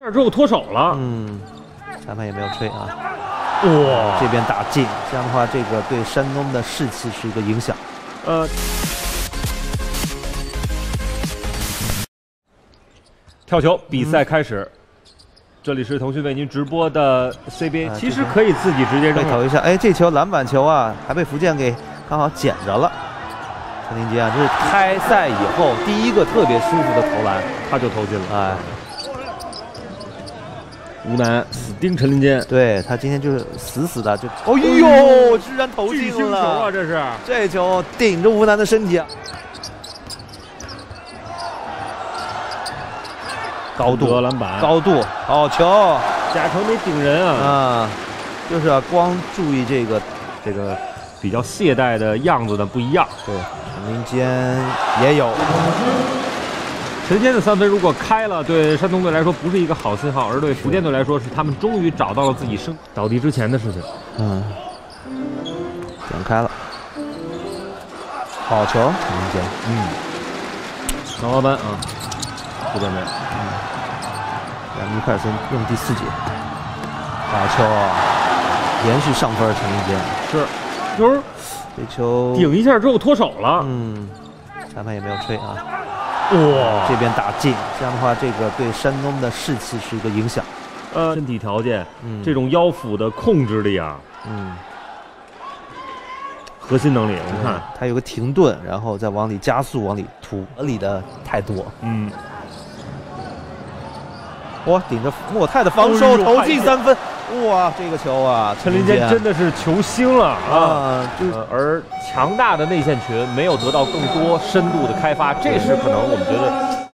之后脱手了， 裁判也没有吹啊。 哇， 这边打进，这样的话，这个对山东的士气是一个影响。 跳球比赛开始，这里是腾讯为您直播的 CBA，其实可以自己直接扔投一下。哎，这球篮板球啊，还被福建给刚好捡着了。陈林杰啊，这是开赛以后第一个特别舒服的投篮， 他就投进了。 哎， 吴楠死盯陈林坚， 对他今天就是死的就，哦呦，居然投进了！巨星球啊，这是这球顶着吴楠的身体啊。高度篮板， 高度，好球！ 贾成没顶人啊！ 就是啊，光注意这个比较懈怠的样子呢不一样。 对，陈林坚也有。 陈林坚的3分如果开了，对山东队来说不是一个好信号，而对福建队来说是他们终于找到了自己倒地之前的事情。 点开了，好球，陈林坚。 张老板啊，这边没。 让米克尔森用第4节，好球啊！连续上分，陈林坚是，就是这球顶一下之后脱手了。 裁判也没有吹啊。 哇， 这边打进，这样的话，这个对山东的士气是一个影响。 身体条件，这种腰腹的控制力啊，核心能力，你看他有个停顿，然后再往里加速，往里突，里的太多。哇，顶着莫泰的防守投进3分，哇，这个球啊， 陈林坚真的是球星了啊！而强大的内线群没有得到更多深度的开发，这是可能我们觉得。